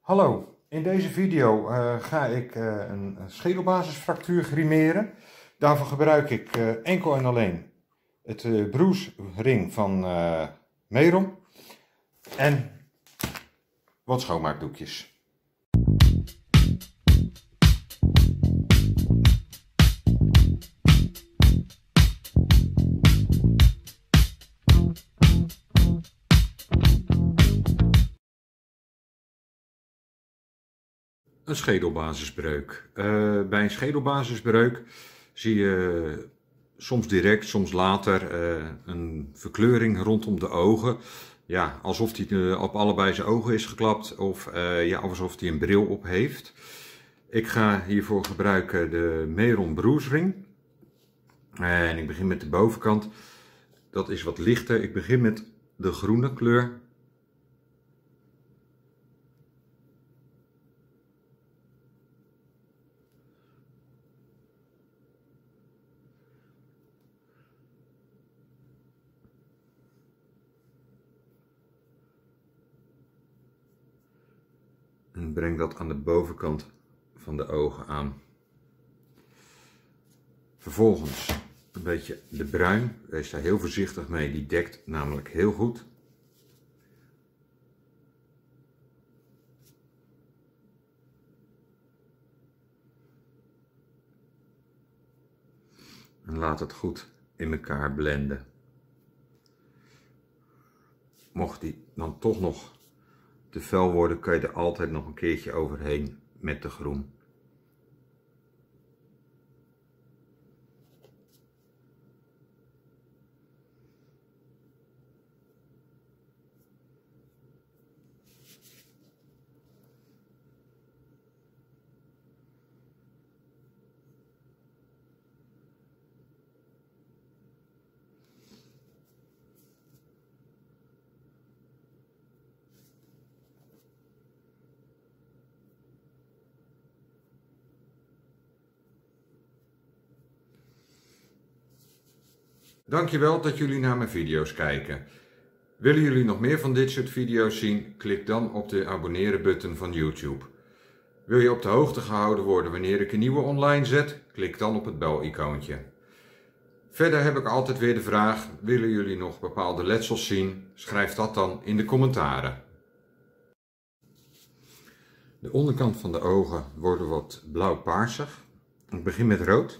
Hallo, in deze video ga ik een schedelbasisfractuur grimeren. Daarvoor gebruik ik enkel en alleen het broesring van Merom en wat schoonmaakdoekjes. Een schedelbasisbreuk. Bij een schedelbasisbreuk zie je soms direct, soms later een verkleuring rondom de ogen. Ja, alsof hij op allebei zijn ogen is geklapt of ja, alsof hij een bril op heeft. Ik ga hiervoor gebruiken de Merom broesring. En ik begin met de bovenkant. Dat is wat lichter. Ik begin met de groene kleur. En breng dat aan de bovenkant van de ogen aan. Vervolgens een beetje de bruin. Wees daar heel voorzichtig mee, die dekt namelijk heel goed. En laat het goed in elkaar blenden. Mocht die dan toch nog te fel worden, kan je er altijd nog een keertje overheen met de groen. Dankjewel dat jullie naar mijn video's kijken. Willen jullie nog meer van dit soort video's zien? Klik dan op de abonneren button van YouTube. Wil je op de hoogte gehouden worden wanneer ik een nieuwe online zet? Klik dan op het bel-icoontje. Verder heb ik altijd weer de vraag, willen jullie nog bepaalde letsels zien? Schrijf dat dan in de commentaren. De onderkant van de ogen worden wat blauw-paarsig. Ik begin met rood.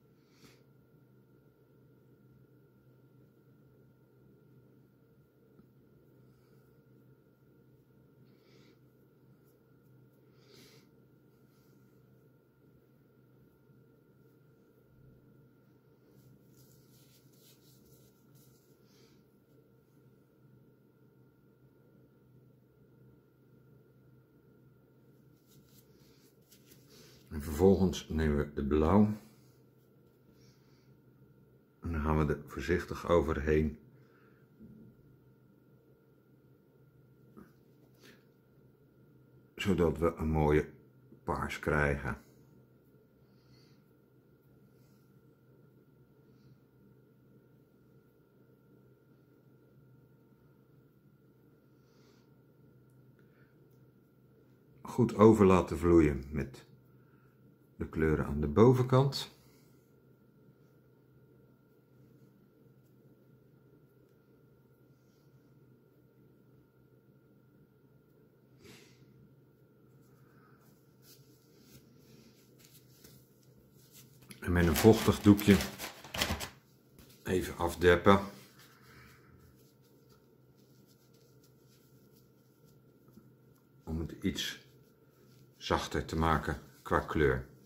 En vervolgens nemen we de blauw en dan gaan we er voorzichtig overheen. Zodat we een mooie paars krijgen. Goed over laten vloeien met de kleuren aan de bovenkant. En met een vochtig doekje even afdeppen. Om het iets zachter te maken qua kleur.